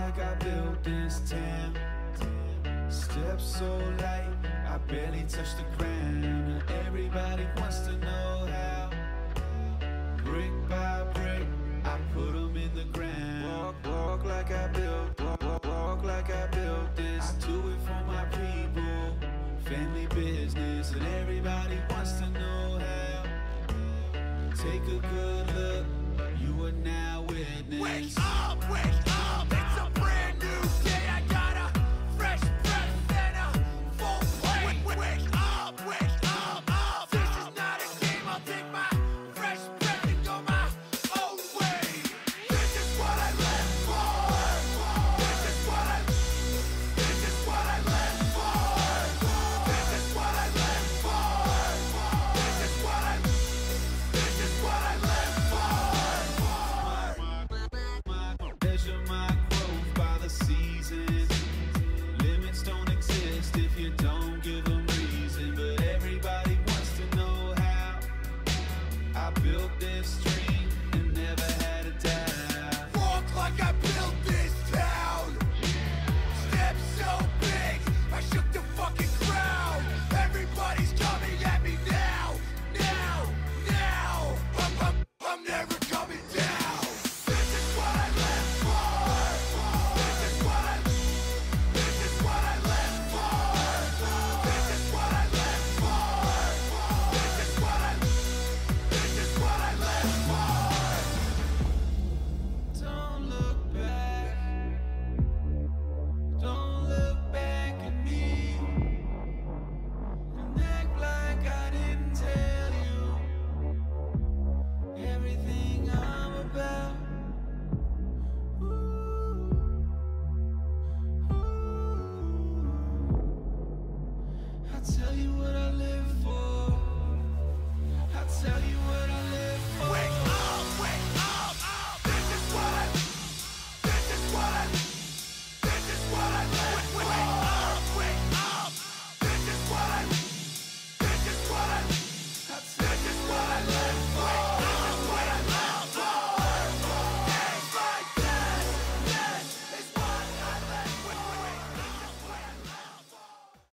like I built this town. Steps so light, I barely touch the ground. Everybody wants to know how. Brick by brick, I put them in the ground. Walk like I built, walk like I built this. I do it for my people, family business, and everybody wants to know how. Take a good look, you are now witness. Wake up, wake up.